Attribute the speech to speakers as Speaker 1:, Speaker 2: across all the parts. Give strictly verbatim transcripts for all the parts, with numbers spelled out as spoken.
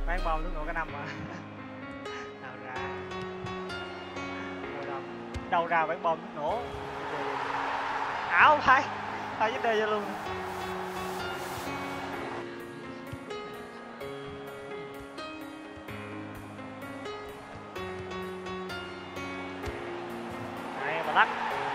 Speaker 1: Bán bom nước nổ cả năm mà. Đâu ra đâu, đâu, đâu ra bán bom nước nổ ảo phải phải vấn đề cho luôn. Đây mà lắc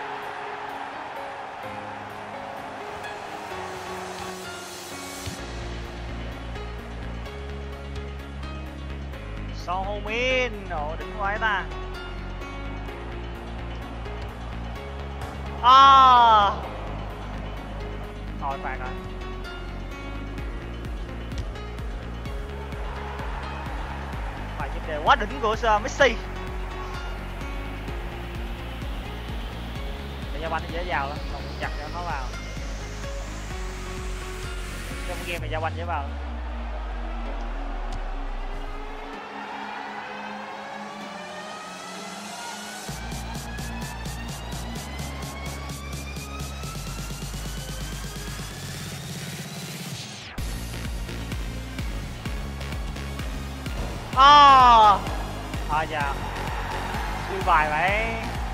Speaker 1: Son Heung-min, ồ đỉnh quá ta. À thôi phạt rồi. Phải vấn đề quá đỉnh của Messi. Để giao banh dễ vào lắm, còn chặt cho nó vào. Trong game này giao banh dễ vào. À thôi giờ vui bài vậy.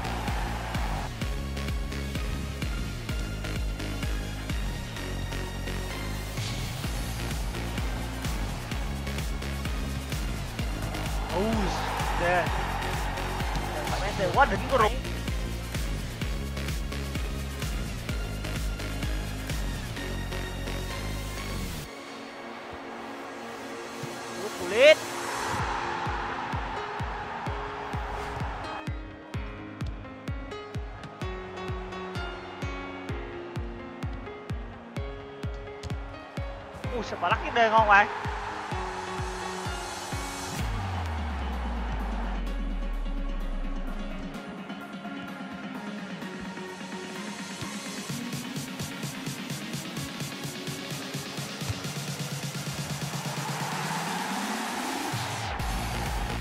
Speaker 1: Ui ghê, thằng Messi quá đỉnh của rụt. Pulit ui sao bà lắc cái đê ngon vậy.